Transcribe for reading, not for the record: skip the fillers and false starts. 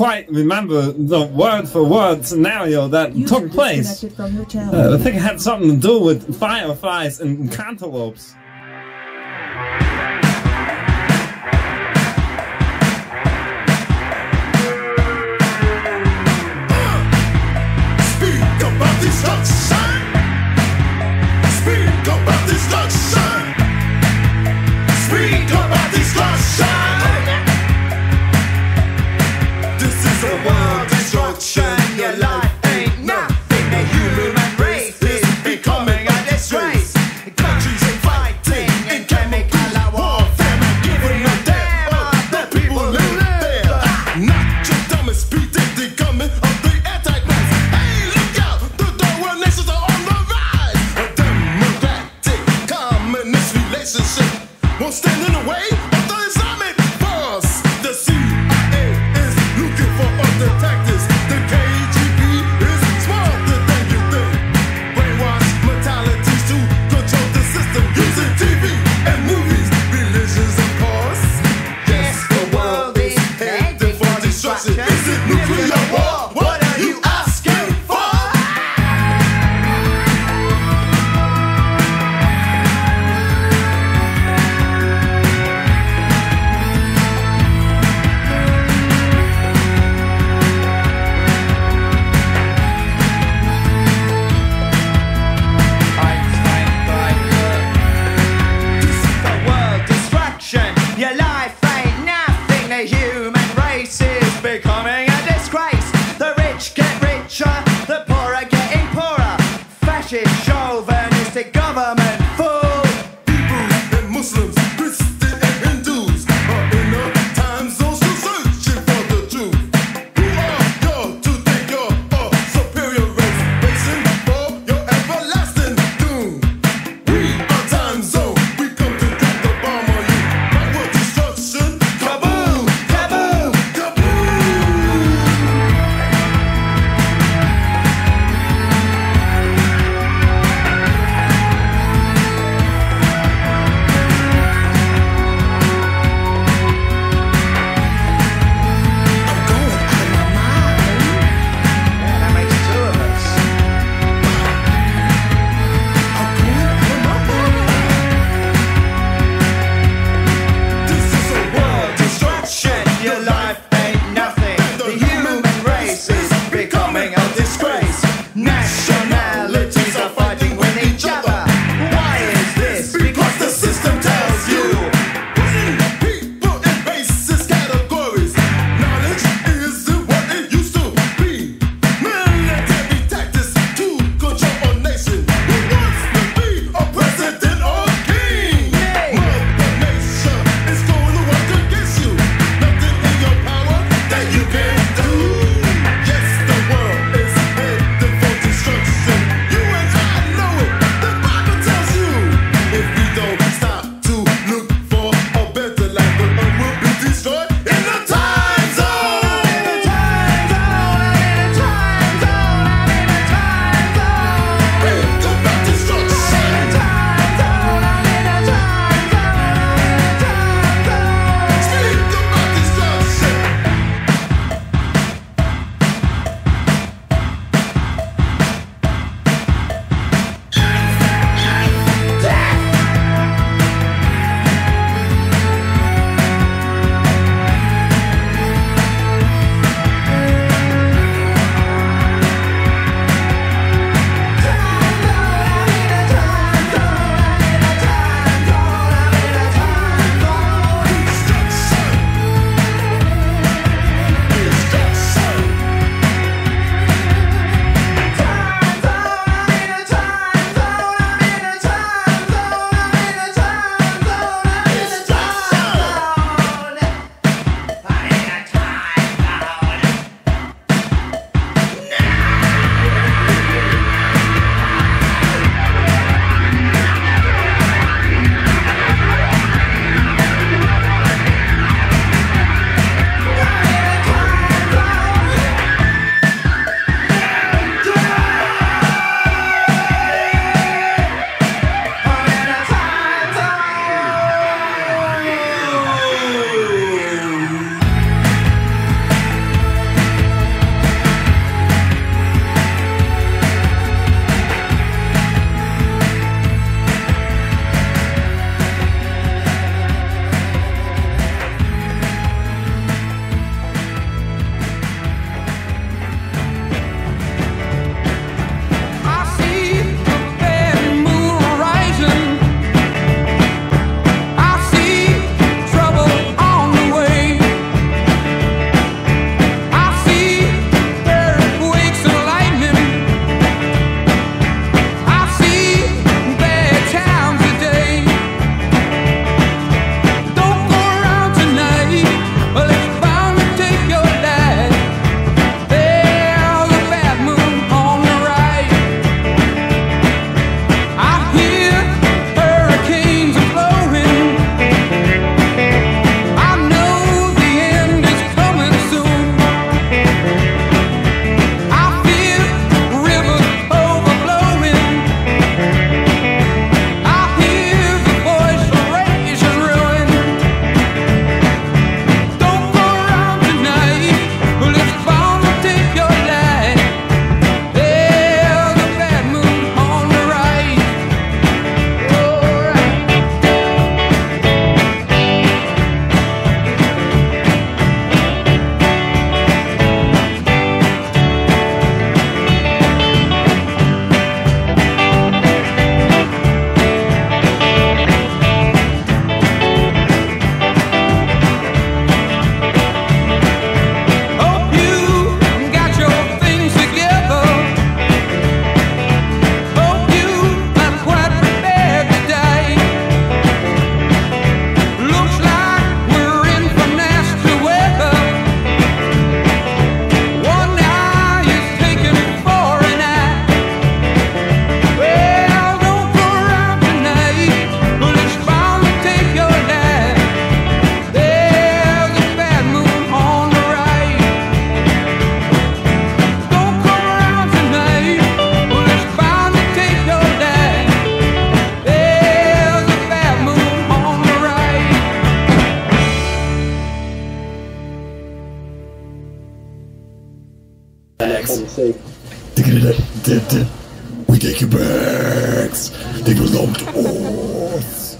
quite remember the word-for-word scenario that took place. From your channel. I think it had something to do with fireflies and cantaloupes. Speak about destruction. Speak about destruction. Speak about destruction. This is a world destruction. Your life ain't nothing. The human race is becoming a disgrace. Countries are fighting in chemical warfare, giving a damn about the people who live there. Not your dumbest speeding the coming of the Antichrist. Hey, look out! The world nations are on the rise. A democratic communist relationship won't stand in the way of the Islamic We take your bags. They belong to us.